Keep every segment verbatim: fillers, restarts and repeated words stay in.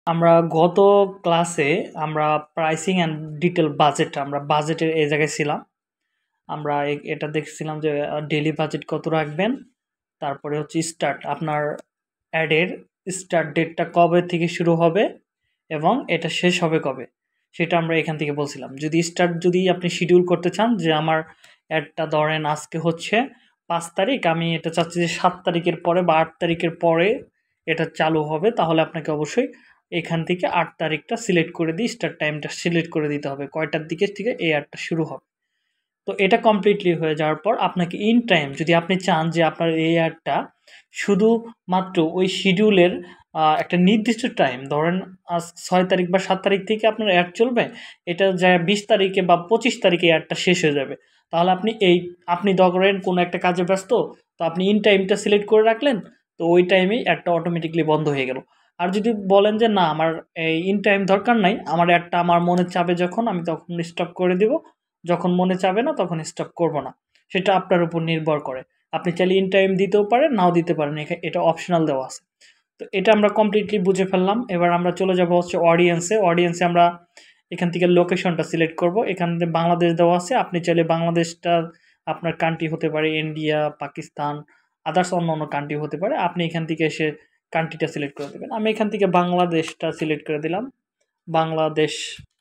আমরা গত ক্লাসে আমরা প্রাইসিং অ্যান্ড ডিটেল বাজেট আমরা বাজেটের এই জায়গায় ছিলাম। আমরা এ- এটা দেখছিলাম যে ডেইলি বাজেট কত রাখবেন, তারপরে হচ্ছে স্টার্ট আপনার অ্যাডের স্টার্ট ডেটটা কবে থেকে শুরু হবে এবং এটা শেষ হবে কবে, সেটা আমরা এখান থেকে বলছিলাম। যদি স্টার্ট যদি আপনি শিডিউল করতে চান যে আমার অ্যাডটা ধরেন আজকে হচ্ছে পাঁচ তারিখ, আমি এটা চাচ্ছি যে সাত তারিখের পরে বা আট তারিখের পরে এটা চালু হবে, তাহলে আপনাকে অবশ্যই এখান থেকে আট তারিখটা সিলেক্ট করে দিয়ে স্টার্ট টাইমটা সিলেক্ট করে দিতে হবে, কয়টার দিকে থেকে এই অ্যাডটা শুরু হবে। তো এটা কমপ্লিটলি হয়ে যাওয়ার পর আপনাকে ইন টাইম, যদি আপনি চান যে আপনার এই অ্যাডটা শুধুমাত্র ওই শিডিউলের একটা নির্দিষ্ট টাইম, ধরেন আজ ছয় তারিখ বা সাত তারিখ থেকে আপনার অ্যাড চলবে, এটা যায় বিশ তারিখে বা পঁচিশ তারিখে অ্যাডটা শেষ হয়ে যাবে, তাহলে আপনি এই আপনি ধরেন কোনো একটা কাজে ব্যস্ত, তো আপনি ইন টাইমটা সিলেক্ট করে রাখলেন, তো ওই টাইমেই অ্যাডটা অটোমেটিকলি বন্ধ হয়ে গেল। আর যদি বলেন যে না আমার এই ইন টাইম দরকার নাই, আমার অ্যাডটা আমার মনে চাবে যখন আমি তখন স্টপ করে দিব, যখন মনে চাবে না তখন স্টপ করব না, সেটা আপনার উপর নির্ভর করে। আপনি চাইলে ইন টাইম দিতেও পারেন, নাও দিতে পারেন, এখা- এটা অপশনাল দেওয়া আছে। তো এটা আমরা কমপ্লিটলি বুঝে ফেললাম। এবার আমরা চলে যাব হচ্ছে অডিয়েন্সে। অডিয়েন্সে আমরা এখান থেকে লোকেশনটা সিলেক্ট করব। এখান থেকে বাংলাদেশ দেওয়া আছে, আপনি চাইলে বাংলাদেশটা আপনার কান্ট্রি হতে পারে ইন্ডিয়া, পাকিস্তান, আদার্স অন্য অন্য কান্ট্রি হতে পারে, আপনি এখান থেকে এসে কান্ট্রিটা সিলেক্ট করে দেবেন। আমি এখান থেকে বাংলাদেশটা সিলেক্ট করে দিলাম, বাংলাদেশ।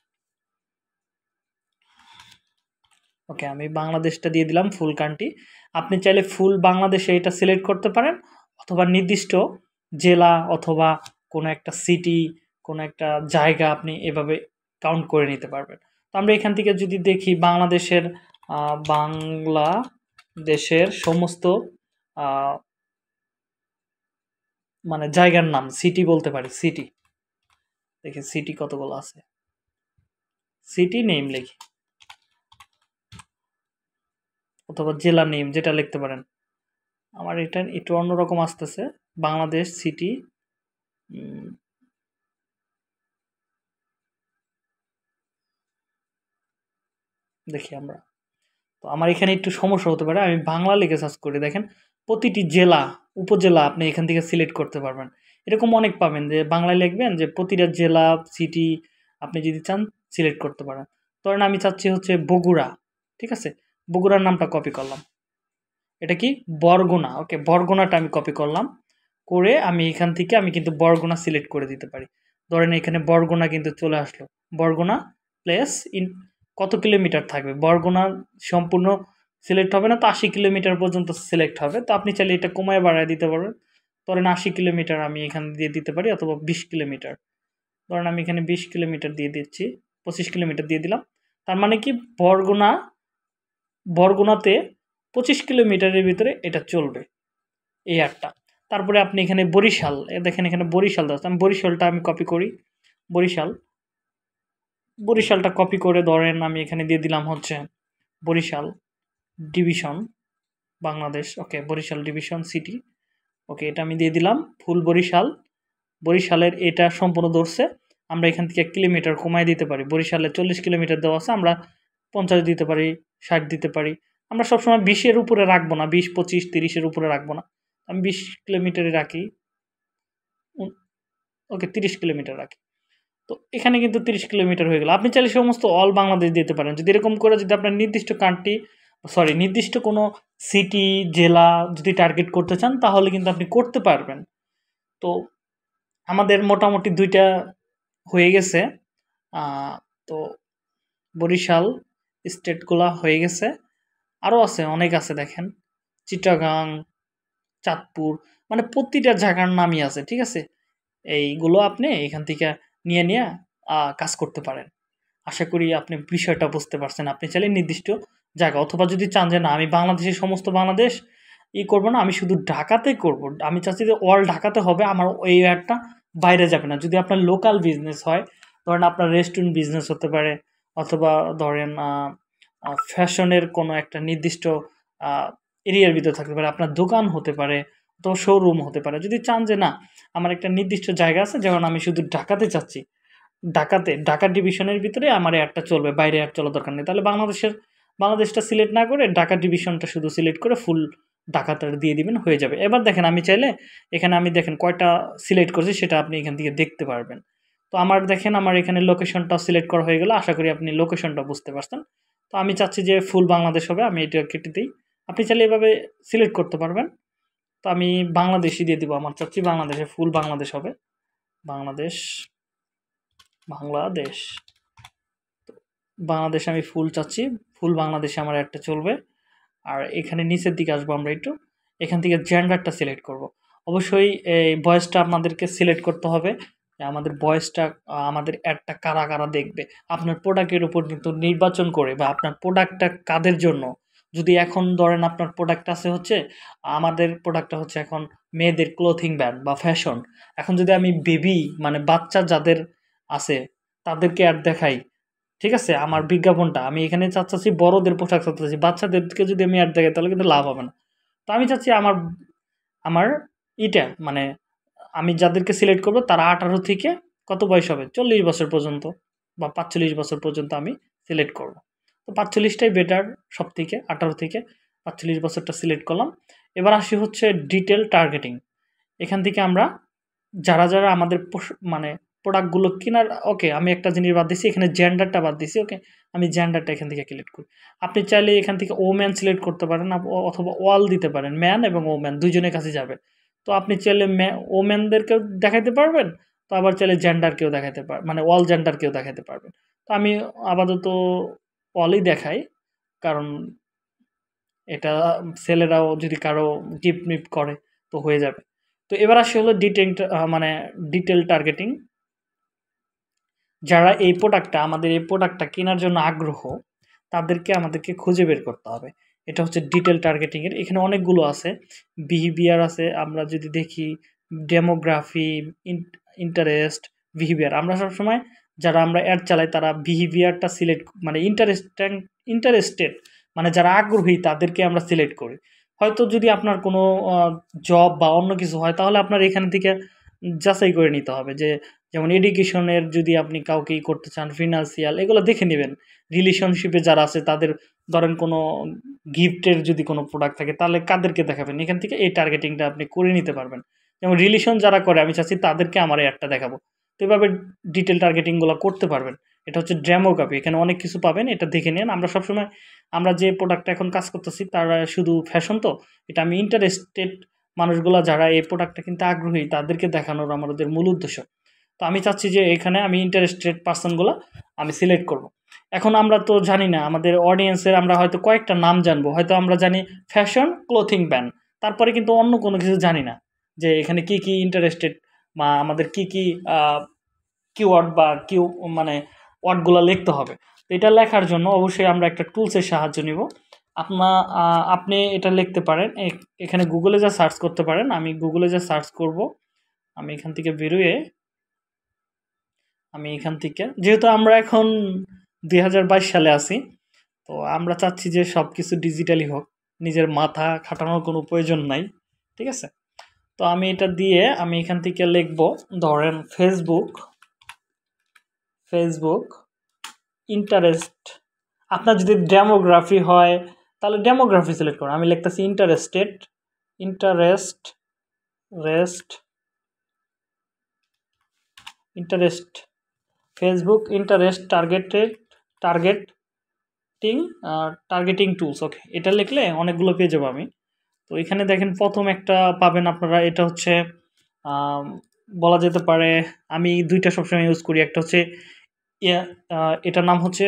ওকে, আমি বাংলাদেশটা দিয়ে দিলাম ফুল কান্ট্রি। আপনি চাইলে ফুল বাংলাদেশে এটা সিলেক্ট করতে পারেন, অথবা নির্দিষ্ট জেলা অথবা কোনো একটা সিটি, কোনো একটা জায়গা আপনি এভাবে কাউন্ট করে নিতে পারবেন। তো আমরা এখান থেকে যদি দেখি বাংলাদেশের আহ, বাংলাদেশের সমস্ত আহ, মানে জায়গার নাম সিটি বলতে পারি, সিটি। দেখি সিটি কতগুলো আছে, সিটি নেম লিখি অথবা জেলা নেম যেটা লিখতে পারেন। আমার এটা একটু অন্যরকম আসতেছে, বাংলাদেশ সিটি। দেখি আমরা, তো আমার এখানে একটু সমস্যা হতে পারে, আমি বাংলা লিখে সার্চ করি। দেখেন প্রতিটি জেলা উপজেলা আপনি এখান থেকে সিলেক্ট করতে পারবেন। এরকম অনেক পাবেন যে বাংলায় লিখবেন যে প্রতিটা জেলা সিটি আপনি যদি চান সিলেক্ট করতে পারেন। ধরেন আমি চাচ্ছি হচ্ছে বগুড়া, ঠিক আছে, বগুড়ার নামটা কপি করলাম। এটা কি বরগুনা, ওকে, বরগুনাটা আমি কপি করলাম, করে আমি এখান থেকে আমি কিন্তু বরগুনা সিলেক্ট করে দিতে পারি। ধরেন এখানে বরগুনা কিন্তু চলে আসলো, বরগুনা প্লেস ইন কত কিলোমিটার থাকবে, বরগুনা সম্পূর্ণ সিলেক্ট হবে না, তো আশি কিলোমিটার পর্যন্ত সিলেক্ট হবে। তো আপনি চাইলে এটা কমায় বাড়ায় দিতে পারবেন। ধরেন আশি কিলোমিটার আমি এখানে দিয়ে দিতে পারি, অথবা বিশ কিলোমিটার। ধরেন আমি এখানে বিশ কিলোমিটার দিয়ে দিচ্ছি, পঁচিশ কিলোমিটার দিয়ে দিলাম। তার মানে কি বরগুনা বরগুনাতে পঁচিশ কিলোমিটারের ভিতরে এটা চলবে, এই আটটা। তারপরে আপনি এখানে বরিশাল, এ দেখেন এখানে বরিশাল দেওয়া আছে, আমি বরিশালটা আমি কপি করি। বরিশাল বরিশালটা কপি করে ধরেন আমি এখানে দিয়ে দিলাম হচ্ছে Barishal division, Bangladesh. Okay, Barishal division city. Okay, এটা আমি দিয়ে দিলাম ফুল বরিশাল। বরিশালের এটা সম্পূর্ণ ধরছে। আমরা এখান থেকে এক কিলোমিটার কমায় দিতে পারি, বরিশালে চল্লিশ কিলোমিটার দেওয়া আছে, আমরা পঞ্চাশ দিতে পারি, ষাট দিতে পারি। আমরা সবসময় বিশের উপরে রাখবো না, বিশ পঁচিশ তিরিশের উপরে রাখবো না, আমি বিশ কিলোমিটারে রাখি। ওকে, তিরিশ কিলোমিটার রাখি। তো এখানে কিন্তু তিরিশ কিলোমিটার হয়ে গেল। আপনি চাইলে সমস্ত অল বাংলাদেশ দিতে পারেন, যদি এরকম করে যদি আপনার নির্দিষ্ট কান্ট্রি, সরি নির্দিষ্ট কোনো সিটি জেলা যদি টার্গেট করতে চান, তাহলে কিন্তু আপনি করতে পারবেন। তো আমাদের মোটামুটি দুইটা হয়ে গেছে। আহ, তো বরিশাল স্টেটগুলা হয়ে গেছে, আরও আছে, অনেক আছে দেখেন, চিটাগাং, চাঁদপুর, মানে প্রতিটা জায়গার নামই আছে, ঠিক আছে। এইগুলো আপনি এখান থেকে নিয়ে নিয়ে আহ, কাজ করতে পারেন। আশা করি আপনি বিষয়টা বুঝতে পারছেন। আপনি চাইলে নির্দিষ্ট জায়গা, অথবা যদি চান যে না আমি বাংলাদেশের সমস্ত বাংলাদেশ ই করব না, আমি শুধু ঢাকাতে করব, আমি চাচ্ছি যে অল ঢাকাতে হবে, আমার এই অ্যাডটা বাইরে যাবে না। যদি আপনার লোকাল বিজনেস হয়, ধরেন আপনার রেস্টুরেন্ট বিজনেস হতে পারে, অথবা ধরেন ফ্যাশনের কোনো একটা নির্দিষ্ট এরিয়ার ভিতরে থাকতে পারে, আপনার দোকান হতে পারে, তো শোরুম হতে পারে। যদি চান যে না আমার একটা নির্দিষ্ট জায়গা আছে, যেমন আমি শুধু ঢাকাতে চাচ্ছি, ঢাকাতে ঢাকা ডিভিশনের ভিতরে আমার অ্যাডটা চলবে, বাইরে অ্যাড চলার দরকার নেই, তাহলে বাংলাদেশের বাংলাদেশটা সিলেক্ট না করে ঢাকা ডিভিশনটা শুধু সিলেক্ট করে ফুল ঢাকাটা দিয়ে দিবেন, হয়ে যাবে। এবার দেখেন আমি চাইলে এখানে আমি দেখেন কয়টা সিলেক্ট করছি সেটা আপনি এখান থেকে দেখতে পারবেন। তো আমার দেখেন আমার এখানে লোকেশনটা সিলেক্ট করা হয়ে গেল। আশা করি আপনি লোকেশনটা বুঝতে পারছেন। তো আমি চাচ্ছি যে ফুল বাংলাদেশ হবে, আমি এটা কেটে দেই। আপনি চাইলে এভাবে সিলেক্ট করতে পারবেন। তো আমি বাংলাদেশই দিয়ে দিব, আমার চাচ্ছি বাংলাদেশে ফুল বাংলাদেশ হবে। বাংলাদেশ, বাংলাদেশ, বাংলাদেশে আমি ফুল চাচ্ছি, ফুল বাংলাদেশে আমার একটা চলবে। আর এখানে নিচের দিকে আসবো আমরা একটু, এখান থেকে জেন্ডারটা সিলেক্ট করব। অবশ্যই এই বয়সটা আপনাদেরকে সিলেক্ট করতে হবে যে আমাদের বয়সটা, আমাদের অ্যাডটা কারা কারা দেখবে। আপনার প্রোডাক্টের উপর কিন্তু নির্বাচন করে বা আপনার প্রোডাক্টটা কাদের জন্য। যদি এখন ধরেন আপনার প্রোডাক্ট আছে হচ্ছে, আমাদের প্রোডাক্টটা হচ্ছে এখন মেয়েদের ক্লোথিং ব্র্যান্ড বা ফ্যাশন। এখন যদি আমি বেবি মানে বাচ্চা যাদের আছে তাদেরকে অ্যাড দেখাই, ঠিক আছে? আমার বিজ্ঞাপনটা আমি এখানে চাচ্ছি বড়দের পোশাক চাচ্ছি, বাচ্চাদেরকে যদি আমি অ্যাড দেখাই তাহলে কিন্তু লাভ হবে না। তো আমি চাচ্ছি আমার আমার ইটা মানে আমি যাদেরকে সিলেক্ট করব তারা আঠারো থেকে কত বয়স হবে, চল্লিশ বছর পর্যন্ত বা পাঁচচল্লিশ বছর পর্যন্ত আমি সিলেক্ট করব। তো পাঁচচল্লিশটাই বেটার সব থেকে, আঠারো থেকে পাঁচচল্লিশ বছরটা সিলেক্ট করলাম। এবার আসি হচ্ছে ডিটেল টার্গেটিং। এখান থেকে আমরা যারা যারা আমাদের পোশ- মানে প্রোডাক্টগুলো কেনার, ওকে আমি একটা জিনিস বাদ দিছি, এখানে জেন্ডারটা বাদ দিছি। ওকে, আমি জেন্ডারটা এখান থেকে সিলেক্ট করি। আপনি চাইলে এখান থেকে ও ম্যান সিলেক্ট করতে পারেন, আপ- অ- অথবা ওয়াল দিতে পারেন, ম্যান এবং ও ম্যান দুইজনের কাছে যাবে। তো আপনি চাইলে ও ম্যানদেরকেও দেখাতে পারবেন, তো আবার চাইলে জেন্ডারকেও দেখাতে পার মানে অল জেন্ডারকেও দেখাতে পারবেন। তো আমি আপাতত অলই দেখাই, কারণ এটা ছেলেরাও যদি কারো গিফট মিফট করে তো হয়ে যাবে। তো এবার আসি হলো ডিটেল, মানে ডিটেল টার্গেটিং। যারা এই প্রোডাক্টটা আমাদের এই প্রোডাক্টটা কেনার জন্য আগ্রহ, তাদেরকে আমাদেরকে খুঁজে বের করতে হবে। এটা হচ্ছে ডিটেল টার্গেটিংয়ের। এখানে অনেকগুলো আছে, বিহেভিয়ার আছে, আমরা যদি দেখি ডেমোগ্রাফি, ইন্টারেস্ট, বিহেভিয়ার। আমরা সবসময় যারা আমরা অ্যাড চালাই তারা বিহেভিয়ারটা সিলেক্ট মানে ইন্টারেস্ট ইন্টারেস্টেড মানে যারা আগ্রহী তাদেরকে আমরা সিলেক্ট করি। হয়তো যদি আপনার কোনো জব বা অন্য কিছু হয় তাহলে আপনার এখান থেকে যাচাই করে নিতে হবে যে, যেমন এডুকেশনের যদি আপনি কাউকে ই করতে চান, ফিনান্সিয়াল এগুলো দেখে নেবেন। রিলেশনশিপে যারা আছে তাদের ধরেন কোনো গিফটের যদি কোনো প্রোডাক্ট থাকে তাহলে কাদেরকে দেখাবেন, এখান থেকে এই টার্গেটিংটা আপনি করে নিতে পারবেন। যেমন রিলেশন যারা করে আমি চাচ্ছি তাদেরকে আমার এই অ্যাডটা দেখাবো। তো এভাবে ডিটেল টার্গেটিংগুলো করতে পারবেন। এটা হচ্ছে ডেমোগ্রাফি, এখানে অনেক কিছু পাবেন, এটা দেখে নিন। আমরা সবসময় আমরা যে প্রোডাক্টটা এখন কাজ করতেছি তারা শুধু ফ্যাশন, তো এটা আমি ইন্টারেস্টেড মানুষগুলা যারা এই প্রোডাক্টটা কিন্তু আগ্রহী তাদেরকে দেখানোর আমাদের মূল উদ্দেশ্য। তো আমি চাচ্ছি যে এখানে আমি ইন্টারেস্টেড পারসনগুলো আমি সিলেক্ট করব। এখন আমরা তো জানি না আমাদের অডিয়েন্সের, আমরা হয়তো কয়েকটা নাম জানবো, হয়তো আমরা জানি ফ্যাশন ক্লোথিং ব্র্যান্ড, তারপরে কিন্তু অন্য কোনো কিছু জানি না যে এখানে কি কি ইন্টারেস্টেড বা আমাদের কি কি কিওয়ার্ড বা কিউ মানে ওয়ার্ডগুলো লিখতে হবে। তো এটা লেখার জন্য অবশ্যই আমরা একটা টুলসের সাহায্য নিব। আপনা আহ, আপনি এটা লিখতে পারেন এ- এখানে গুগলে যা সার্চ করতে পারেন, আমি গুগলে যা সার্চ করব, আমি এখান থেকে বেরোয়ে আমি এখান থেকে, যেহেতু আমরা এখন দুই হাজার বাইশ সালে আছি, তো আমরা চাচ্ছি যে সব কিছু ডিজিটালি হোক, নিজের মাথা খাটানোর কোনো প্রয়োজন নাই। ঠিক আছে? তো আমি এটা দিয়ে আমি এখান থেকে লিখব, ধরেন ফেসবুক, ফেসবুক ইন্টারেস্ট। আপনার যদি ডেমোগ্রাফি হয় তাহলে ডেমোগ্রাফি সিলেক্ট করুন। আমি লিখতেছি interested, interest rest interest Facebook interest targeted targeting targeting tools. Okay, এটা লিখলে অনেকগুলো পেয়ে যাবো আমি। তো এখানে দেখেন প্রথম একটা পাবেন আপনারা, এটা হচ্ছে আম, বলা যেতে পারে আমি দুইটা সবসময় ইউজ করি। একটা হচ্ছে ইয়া, আহ, এটার নাম হচ্ছে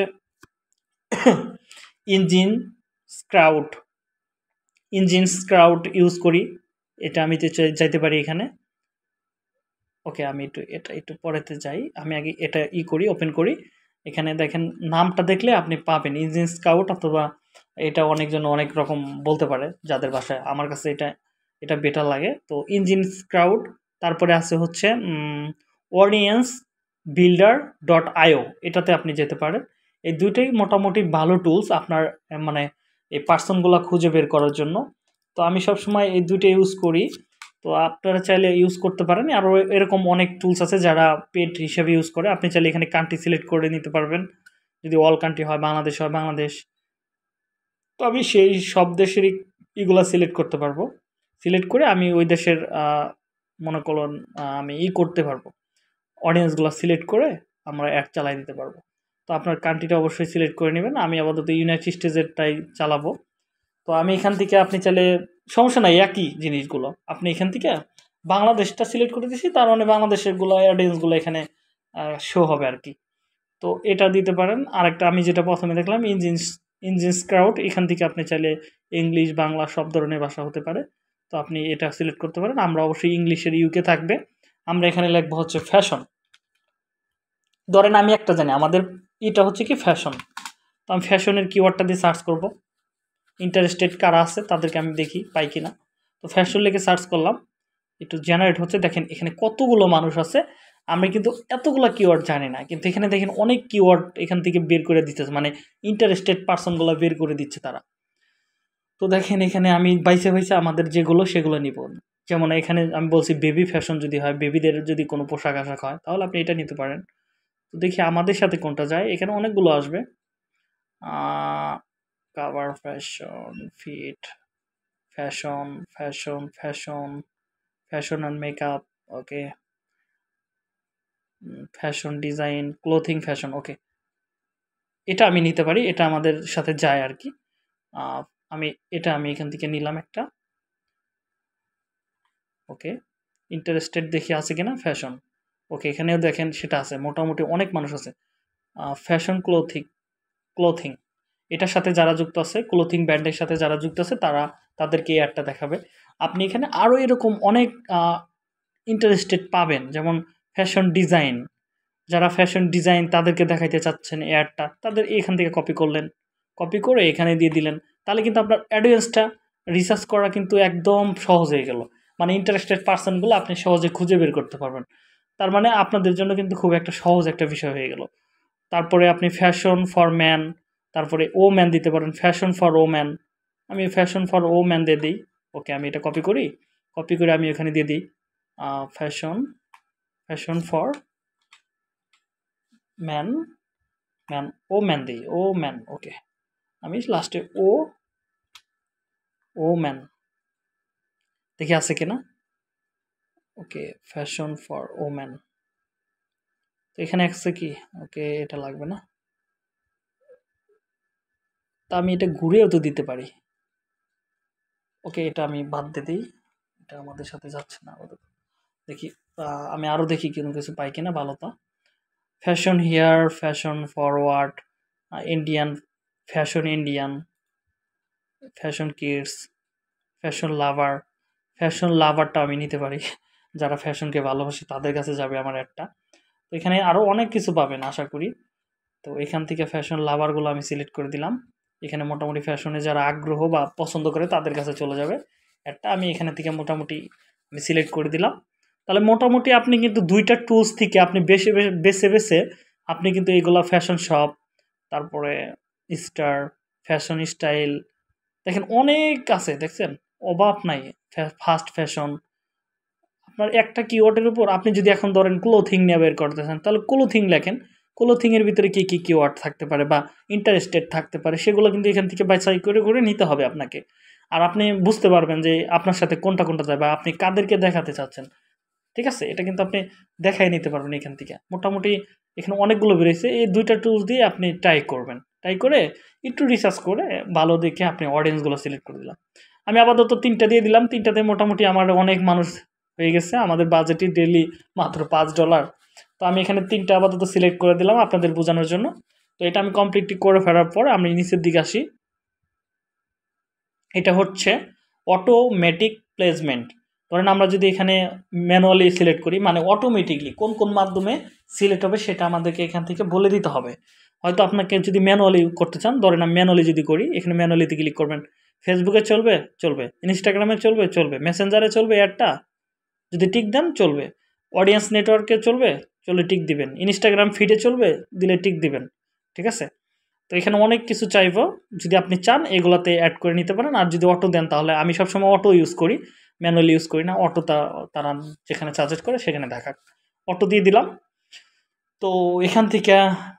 engine scout, engine scout use করি। এটা আমি যে চাই- চাইতে পারি এখানে। ওকে, আমি একটু এটা একটু পরেতে যাই, আমি আগে এটা ই করি, ওপেন করি। এখানে দেখেন নামটা দেখলে আপনি পাবেন ইঞ্জিন স্কাউট, অথবা এটা অনেকজন অনেক রকম বলতে পারে যাদের ভাষায়, আমার কাছে এটা এটা বেটার লাগে। তো ইঞ্জিন স্কাউট, তারপরে আছে হচ্ছে অডিয়েন্স বিল্ডার ডট আইও, এটাতে আপনি যেতে পারেন। এই দুইটাই মোটামুটি ভালো টুলস আপনার আহ, মানে এই পার্সনগুলো খুঁজে বের করার জন্য। তো আমি সবসময় এই দুইটা ইউজ করি। তো আপনারা চাইলে ইউজ করতে পারেন। আরও এরকম অনেক টুলস আছে যারা পেড হিসেবে ইউজ করে। আপনি চাইলে এখানে কান্ট্রি সিলেক্ট করে নিতে পারবেন, যদি অল কান্ট্রি হয়, বাংলাদেশ হয় বাংলাদেশ। তো আমি সেই সব দেশেরই ইগুলা সিলেক্ট করতে পারবো। সিলেক্ট করে আমি ওই দেশের আহ, মনে করুন আহ, আমি ই করতে পারবো, অডিয়েন্সগুলো সিলেক্ট করে আমরা অ্যাড চালাই দিতে পারবো। তো আপনার কান্ট্রিটা অবশ্যই সিলেক্ট করে নেবেন। আমি আপাতত ইউনাইটেড স্টেটসেরটাই চালাবো। তো আমি এখান থেকে আপনি চাইলে সমস্যা নাই, একই জিনিসগুলো আপনি এখান থেকে বাংলাদেশটা সিলেক্ট করে দিয়েছি, তার মানে বাংলাদেশেরগুলো অডিয়েন্সগুলো এখানে শো হবে আর কি। তো এটা দিতে পারেন। আরেকটা আমি যেটা প্রথমে দেখলাম ইঞ্জিনস ইঞ্জিনস ক্রাউড, এখান থেকে আপনি চাইলে ইংলিশ বাংলা সব ধরনের ভাষা হতে পারে। তো আপনি এটা সিলেক্ট করতে পারেন। আমরা অবশ্যই ইংলিশের ইউকে থাকবে। আমরা এখানে লিখবো হচ্ছে ফ্যাশন। ধরেন আমি একটা জানি আমাদের এটা হচ্ছে কি ফ্যাশন, তো আমি ফ্যাশনের কিওয়ার্ডটা দিয়ে সার্চ করব। ইন্টারেস্টেড কারা আছে তাদেরকে আমি দেখি পাই কিনা। তো ফ্যাশন লিখে সার্চ করলাম, একটু জেনারেট হচ্ছে। দেখেন এখানে কতগুলো মানুষ আছে, আমরা কিন্তু এতগুলো কিওয়ার্ড জানি না, কিন্তু এখানে দেখেন অনেক কিওয়ার্ড এখান থেকে বের করে দিতেছে, মানে ইন্টারেস্টেড পার্সনগুলো বের করে দিচ্ছে তারা। তো দেখেন এখানে আমি বাইসে বাইসে আমাদের যেগুলো সেগুলো নিব। যেমন এখানে আমি বলছি বেবি ফ্যাশন, যদি হয় বেবিদের যদি কোনো পোশাক আশাক হয় তাহলে আপনি এটা নিতে পারেন। তো দেখি আমাদের সাথে কোনটা যায়। এখানে অনেকগুলো আসবে, cover fashion, fit fashion, fashion fashion fashion and makeup, okay, fashion design, clothing fashion, okay, এটা আমি নিতে পারি, এটা আমাদের সাথে যায় আর কি। আমি এটা আমি এখান থেকে নিলাম একটা, ওকে। ইন্টারেস্টেড দেখি আছে কিনা ফ্যাশন, ওকে, এখানেও দেখেন সেটা আছে, মোটামুটি অনেক মানুষ আছে। ফ্যাশন ক্লোথিং ক্লোথিং এটার সাথে যারা যুক্ত আছে, ক্লোথিং ব্র্যান্ডের সাথে যারা যুক্ত আছে তারা তাদেরকে এই অ্যাডটা দেখাবে। আপনি এখানে আরও এরকম অনেক ইন্টারেস্টেড পাবেন, যেমন ফ্যাশন ডিজাইন, যারা ফ্যাশন ডিজাইন তাদেরকে দেখাইতে চাচ্ছেন এই অ্যাডটা, তাদের এখান থেকে কপি করলেন, কপি করে এখানে দিয়ে দিলেন। তাহলে কিন্তু আপনার অ্যাডোয়েন্সটা রিসার্চ করা কিন্তু একদম সহজ হয়ে গেল, মানে ইন্টারেস্টেড পার্সনগুলো আপনি সহজে খুঁজে বের করতে পারবেন। তার মানে আপনাদের জন্য কিন্তু খুব একটা সহজ একটা বিষয় হয়ে গেল। তারপরে আপনি ফ্যাশন ফর ম্যান, তারপরে ও ম্যান দিতে পারেন, ফ্যাশন ফর ও ম্যান। আমি ফ্যাশন ফর ও ম্যান দিয়ে দিই, ওকে। আমি এটা কপি করি, কপি করে আমি এখানে দিয়ে দিই fashion fashion for man, man woman দিই, ও ম্যান, ওকে। আমি লাস্টে ও ও ম্যান দেখি আছে কিনা, okay, fashion for woman. তো এখানে আছে কি, ওকে, এটা লাগবে না। তা আমি এটা ঘুরেও তো দিতে পারি, ওকে, এটা আমি বাদ দিয়ে দিই, এটা আমাদের সাথে যাচ্ছে না। দেখি আমি আরও দেখি কোনো কিছু পাই কিনা ভালো। তো fashion hair, fashion forward, Indian fashion, Indian fashion kids, fashion lover. Fashion লাভারটা আমি নিতে পারি, যারা ফ্যাশনকে ভালোবাসে তাদের কাছে যাবে আমার একটা। তো এখানে আরও অনেক কিছু পাবেন আশা করি। তো এখান থেকে ফ্যাশন লাভারগুলো আমি সিলেক্ট করে দিলাম। এখানে মোটামুটি ফ্যাশনে যারা আগ্রহ বা পছন্দ করে তাদের কাছে চলে যাবে একটা। আমি এখানে থেকে মোটামুটি আমি সিলেক্ট করে দিলাম। তাহলে মোটামুটি আপনি কিন্তু দুইটা টুলস থেকে আপনি বেছে বেছে বেছে আপনি কিন্তু এইগুলা ফ্যাশন শপ, তারপরে স্টার, ফ্যাশন স্টাইল, দেখেন অনেক আছে, দেখছেন অভাব নাই। ফাস্ট ফ্যাশন, আপনার একটা কিওয়ার্ডের উপর আপনি যদি এখন ধরেন ক্লোথিং নিয়ে বের করতেছেন, তাহলে ক্লোথিং লেখেন, ক্লোথিংয়ের ভিতরে কী কী কিওয়ার্ড থাকতে পারে বা ইন্টারেস্টেড থাকতে পারে সেগুলো কিন্তু এখান থেকে বাছাই করে করে নিতে হবে আপনাকে। আর আপনি বুঝতে পারবেন যে আপনার সাথে কোনটা কোনটা যায় বা আপনি কাদেরকে দেখাতে চাচ্ছেন, ঠিক আছে? এটা কিন্তু আপনি দেখাই নিতে পারবেন এখান থেকে। মোটামুটি এখানে অনেকগুলো বেরিয়েছে, এই দুইটা টুলস দিয়ে আপনি ট্রাই করবেন। ট্রাই করে একটু রিসার্চ করে ভালো দেখে আপনি অডিয়েন্সগুলো সিলেক্ট করে দিলাম। আমি আপাতত তিনটা দিয়ে দিলাম, তিনটাতে মোটামুটি আমার অনেক মানুষ হয়ে গেছে। আমাদের বাজেটই ডেইলি মাত্র পাঁচ ডলার। তো আমি এখানে তিনটা আপাতত সিলেক্ট করে দিলাম আপনাদের বোঝানোর জন্য। তো এটা আমি কমপ্লিটলি করে ফেরার পর আমি নিচের দিকে আসি। এটা হচ্ছে অটোমেটিক প্লেসমেন্ট। ধরেন আমরা যদি এখানে ম্যানুয়ালি সিলেক্ট করি, মানে অটোমেটিকলি কোন কোন মাধ্যমে সিলেক্ট হবে সেটা আমাদেরকে এখান থেকে বলে দিতে হবে। হয়তো আপনাকে যদি ম্যানুয়ালি করতে চান, ধরেন আমি ম্যানুয়ালি যদি করি, এখানে ম্যানুয়ালিতে ক্লিক করবেন। ফেসবুকে চলবে, চলবে। ইনস্টাগ্রামে চলবে, চলবে। মেসেঞ্জারে চলবে, অ্যাডটা যদি টিক দেন চলবে। অডিয়েন্স নেটওয়ার্কে চলবে, চলে টিক দিবেন। ইনস্টাগ্রাম ফিডে চলবে, দিলে টিক দিবেন, ঠিক আছে? তো এখানে অনেক কিছু চাইবো, যদি আপনি চান এগুলাতে অ্যাড করে নিতে পারেন। আর যদি অটো দেন তাহলে আমি সবসময় অটো ইউজ করি, ম্যানুয়ালি ইউজ করি না। অটো তা তারা যেখানে সাজেস্ট করে সেখানে দেখাক, অটো দিয়ে দিলাম। তো এখান থেকে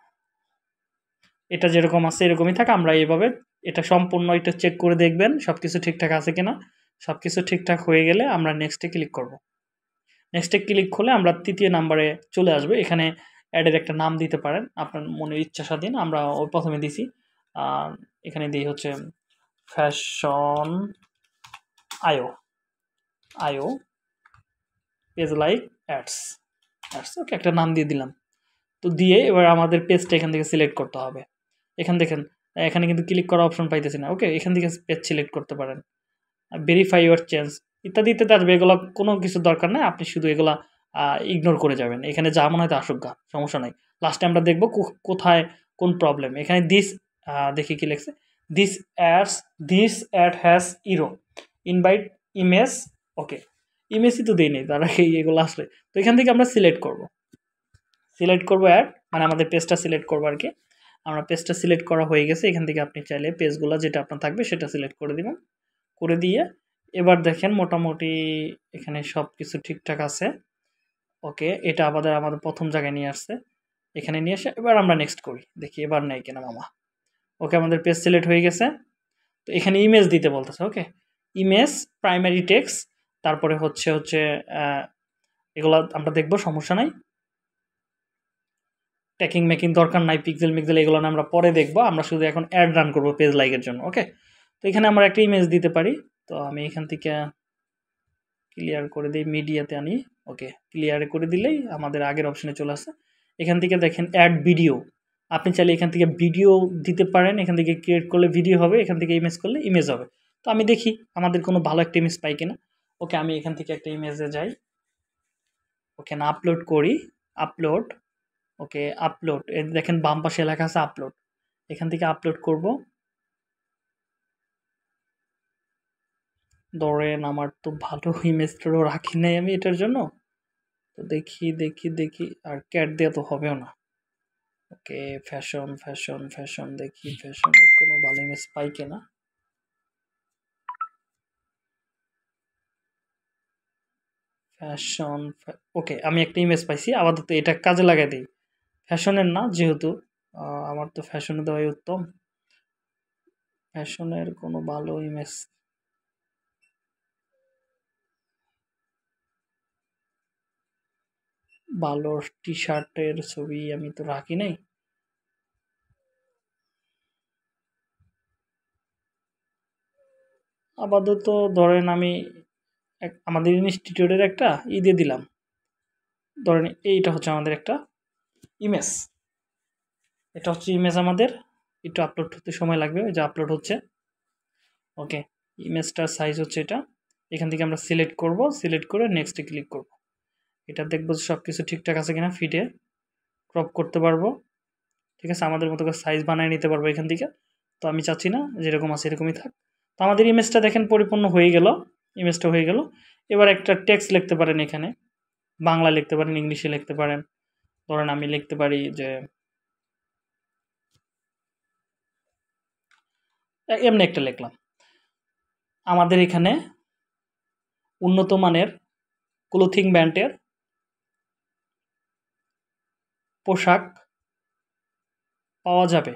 এটা যেরকম আছে এরকমই থাকে। আমরা এইভাবে এটা সম্পূর্ণ এটা চেক করে দেখবেন সব কিছু ঠিকঠাক আছে কিনা। সব কিছু ঠিকঠাক হয়ে গেলে আমরা নেক্সটে ক্লিক করব। নেক্সটে ক্লিক করলে আমরা তৃতীয় নাম্বারে চলে আসবে। এখানে অ্যাডের একটা নাম দিতে পারেন আপনার মনের ইচ্ছা স্বাধীন। আমরা ওই প্রথমে দিছি এখানে দিই হচ্ছে ফ্যাশন আয়ো আয়ো page like ads ads okay একটা নাম দিয়ে দিলাম। তো দিয়ে এবার আমাদের পেজটা এখান থেকে সিলেক্ট করতে হবে। এখান দেখেন এখানে কিন্তু ক্লিক করা অপশন পাইতেছি না। ওকে এখান থেকে পেজ সিলেক্ট করতে পারেন। ভেরিফাই ইউর চেঞ্জ ইত্যাদি ইত্যাদি আসবে। এগুলো কোনো কিছু দরকার নাই, আপনি শুধু এগুলা ইগনোর করে যাবেন। এখানে যা মনে হয় তা আসুক গা, সমস্যা নাই। লাস্টে আমরা দেখব কোথায় কোন প্রবলেম। এখানে দিস দেখি কি লিখছে, this ads this ad has error invite image. Okay ইমেজই তো দিই নেই, তারা এগুলো আসলে। তো এখান থেকে আমরা সিলেক্ট করব সিলেক্ট করবো অ্যাড মানে আমাদের পেজটা সিলেক্ট করবো আর কি। আমরা পেজটা সিলেক্ট করা হয়ে গেছে। এখান থেকে আপনি চাইলে পেজগুলো যেটা আপনার থাকবে সেটা সিলেক্ট করে দিবেন। করে দিয়ে এবার দেখেন মোটামুটি এখানে সব কিছু ঠিকঠাক আছে। ওকে এটা আমাদের আমাদের প্রথম জায়গায় নিয়ে আসছে। এখানে নিয়ে এসে এবার আমরা নেক্সট করি, দেখি এবার নেই কিনা মামা। ওকে আমাদের পেজ সিলেক্ট হয়ে গেছে। তো এখানে ইমেজ দিতে বলতেছে। ওকে ইমেজ প্রাইমারি টেক্সট, তারপরে হচ্ছে হচ্ছে এগুলো আমরা দেখবো, সমস্যা নাই। ট্যাকিং মেকিং দরকার নাই, পিক্সেল মিক্সেল এগুলো না আমরা পরে দেখবো। আমরা শুধু এখন অ্যাড রান করবো পেজ লাইকের জন্য। ওকে তো এখানে আমরা একটা ইমেজ দিতে পারি। তো আমি এখান থেকে ক্লিয়ার করে দিই, মিডিয়াতে আনি। ওকে ক্লিয়ার করে দিলেই আমাদের আগের অপশনে চলে আসে। এখান থেকে দেখেন অ্যাড ভিডিও, আপনি চাইলে এখান থেকে ভিডিও দিতে পারেন। এখান থেকে ক্রিয়েট করলে ভিডিও হবে, এখান থেকে ইমেজ করলে ইমেজ হবে। তো আমি দেখি আমাদের কোনো ভালো একটা ইমেজ পাই কিনা। ওকে আমি এখান থেকে একটা ইমেজে যাই, ওকে না আপলোড করি, আপলোড। ওকে আপলোড দেখেন বাম পাশে লেখা আছে আপলোড, এখান থেকে আপলোড করব। ধরেন আমার তো ভালো ইমেজটারও রাখি নাই আমি এটার জন্য। তো দেখি দেখি দেখি আর ক্যাট দেওয়া তো হবেও না। ওকে ফ্যাশন ফ্যাশন ফ্যাশন দেখি ফ্যাশনের কোনো ভালো ইমেজ পাই কিনা। ফ্যাশন ওকে আমি একটা ইমেজ পাইছি, আপাতত এটা কাজে লাগাই দিই। ফ্যাশনের না যেহেতু আমার তো ফ্যাশনে দেওয়াই উত্তম। ফ্যাশনের কোনো ভালো ইমেজ ভালো টি শার্টের ছবি আমি তো রাখি নাই। আপাতত ধরেন আমি আমাদের ইনস্টিটিউটের একটা ই দিয়ে দিলাম। ধরেন এইটা হচ্ছে আমাদের একটা ইমেজ, এটা হচ্ছে ইমেজ আমাদের। একটু আপলোড হতে সময় লাগবে, ওই যে আপলোড হচ্ছে। ওকে ইমেজটার সাইজ হচ্ছে এটা। এখান থেকে আমরা সিলেক্ট করব, সিলেক্ট করে নেক্সটে ক্লিক করব। এটা দেখবো সব কিছু ঠিকঠাক আছে কিনা, ফিডে ক্রপ করতে পারবো। ঠিক আছে আমাদের মতো করে সাইজ বানিয়ে নিতে পারবো এখান থেকে। তো আমি চাচ্ছি না যেরকম আছে এরকমই থাক। তো আমাদের ইমেজটা দেখেন পরিপূর্ণ হয়ে গেল, ইমেজটা হয়ে গেল। এবার একটা টেক্সট লিখতে পারেন, এখানে বাংলা লিখতে পারেন, ইংলিশে লিখতে পারেন। ধরেন আমি লিখতে পারি যে এমনি একটা লিখলাম, আমাদের এখানে উন্নত মানের ক্লোথিং ব্র্যান্ডের পোশাক পাওয়া যাবে,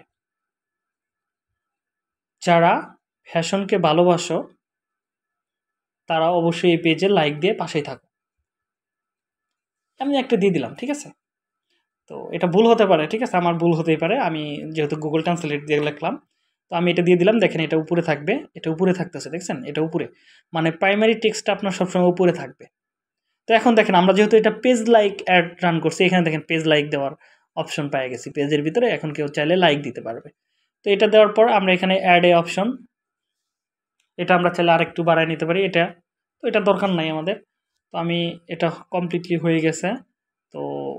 যারা ফ্যাশনকে ভালোবাসো তারা অবশ্যই এই পেজে লাইক দিয়ে পাশেই থাকো। আমি একটা দিয়ে দিলাম, ঠিক আছে। তো এটা ভুল হতে পারে, ঠিক আছে আমার ভুল হতেই পারে, আমি যেহেতু গুগল ট্রান্সলেট দিয়ে লিখলাম। তো আমি এটা দিয়ে দিলাম, দেখেন এটা উপরে থাকবে, এটা উপরে থাকতেছে দেখছেন, এটা উপরে মানে প্রাইমারি টেক্সটটা আপনার সবসময় উপরে থাকবে। তো এখন দেখেন আমরা যেহেতু এটা পেজ লাইক অ্যাড রান করছি, এখানে দেখেন পেজ লাইক দেওয়ার অপশন পেয়ে গেছি পেজের ভিতরে। এখন কেউ চাইলে লাইক দিতে পারবে। তো এটা দেওয়ার পর আমরা এখানে অ্যাড এ অপশন, এটা আমরা চাইলে আরেকটু বাড়ায় নিতে পারি। এটা তো এটা দরকার নাই আমাদের। তো আমি এটা কমপ্লিটলি হয়ে গেছে। তো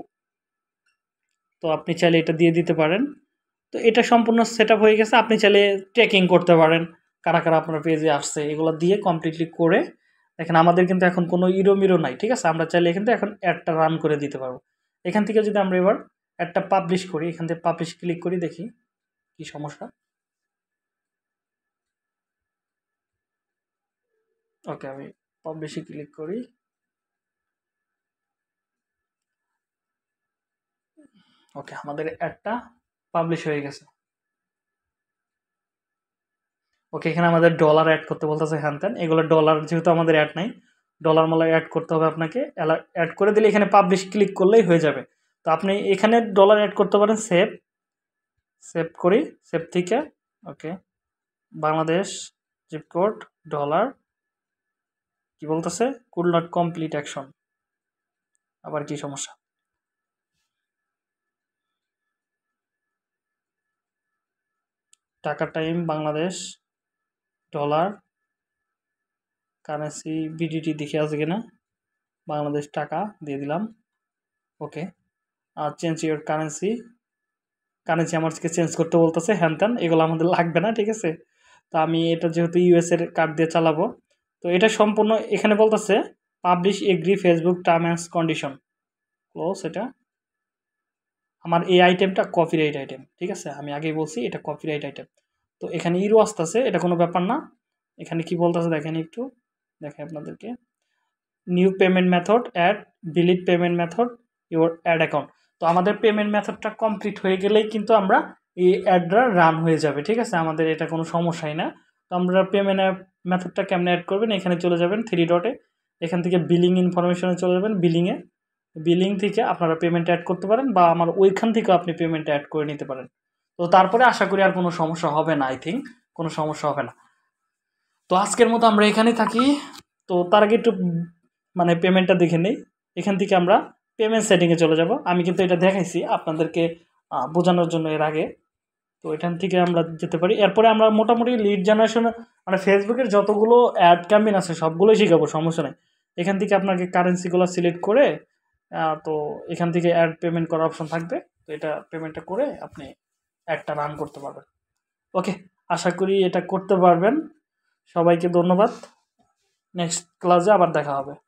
তো আপনি চাইলে এটা দিয়ে দিতে পারেন। তো এটা সম্পূর্ণ সেট আপ হয়ে গেছে। আপনি চাইলে ট্র্যাকিং করতে পারেন কারা কারা আপনার পেজে আসছে, এগুলো দিয়ে কমপ্লিটলি করে দেখেন আমাদের কিন্তু এখন কোনো ইরো মিরো নাই, ঠিক আছে। আমরা চাইলে কিন্তু এখন অ্যাডটা রান করে দিতে পারবো। এখান থেকে যদি আমরা এবার অ্যাডটা পাবলিশ করি, এখান থেকে পাবলিশ ক্লিক করি, দেখি কি সমস্যা। ওকে আমি পাবলিশে ক্লিক করি। ওকে আমাদের অ্যাডটা পাবলিশ হয়ে গেছে। ওকে এখানে আমাদের ডলার অ্যাড করতে বলতেছে হ্যান ত্যান, এগুলো ডলার যেহেতু আমাদের অ্যাড নাই, ডলার মালা অ্যাড করতে হবে আপনাকে। অ্যাড করে দিলে এখানে পাবলিশ ক্লিক করলেই হয়ে যাবে। তো আপনি এখানে ডলার অ্যাড করতে পারেন। সেভ সেভ করি, সেভ থেকে okay Bangladesh zip code dollar কি বলতেছে, কুড নট কমপ্লিট অ্যাকশন। আবার কি সমস্যা? টাকা time Bangladesh dollar currency BDT দেখে আছে কিনা, বাংলাদেশ টাকা দিয়ে দিলাম ওকে। আর চেঞ্জ ইউর কারেন্সি, কারেন্সি আমাকে চেঞ্জ করতে বলতেছে, হ্যান ত্যান এগুলো আমাদের লাগবে না, ঠিক আছে। তো আমি এটা যেহেতু ইউএস এর কার্ড দিয়ে চালাবো, তো এটা সম্পূর্ণ এখানে বলতেছে publish agree Facebook term and condition close. এটা আমার এই আইটেমটা কপিরাইট আইটেম, ঠিক আছে, আমি আগেই বলছি এটা কপিরাইট আইটেম। তো এখানে ইরো আসতেছে, এটা কোনো ব্যাপার না। এখানে কি বলতেছে দেখেন একটু, দেখেন আপনাদেরকে, new payment method add delete payment method your ad account. তো আমাদের পেমেন্ট মেথডটা কমপ্লিট হয়ে গেলেই কিন্তু আমরা এই অ্যাডটা রান হয়ে যাবে, ঠিক আছে, আমাদের এটা কোনো সমস্যাই না। তো আমরা পেমেন্ট মেথডটা কেমনে অ্যাড করবেন, এখানে চলে যাবেন থ্রি ডটে, এখান থেকে বিলিং ইনফরমেশনে চলে যাবেন, বিলিংয়ে, বিলিং থেকে আপনারা পেমেন্ট অ্যাড করতে পারেন বা আমার ওইখান থেকেও আপনি পেমেন্ট অ্যাড করে নিতে পারেন। তো তারপরে আশা করি আর কোনো সমস্যা হবে না, আই থিঙ্ক কোনো সমস্যা হবে না। তো আজকের মতো আমরা এখানেই থাকি। তো তার আগে একটু মানে পেমেন্টটা দেখে নেই। এখান থেকে আমরা পেমেন্ট সেটিংয়ে চলে যাব। আমি কিন্তু এটা দেখাইছি আপনাদেরকে বোঝানোর জন্য এর আগে। তো এখান থেকে আমরা যেতে পারি। এরপরে আমরা মোটামুটি লিড জেনারেশন মানে ফেসবুকের যতগুলো অ্যাড ক্যাম্পেইন আছে সবগুলোই শিখাবো, সমস্যা নেই। এখান থেকে আপনাকে কারেন্সিগুলো সিলেক্ট করে তো এখান থেকে অ্যাড পেমেন্ট করার অপশন থাকবে। তো এটা পেমেন্টটা করে আপনি অ্যাডটা রান করতে পারবেন। ওকে, আশা করি এটা করতে পারবেন। সবাইকে ধন্যবাদ। নেক্সট ক্লাসে আবার দেখা হবে।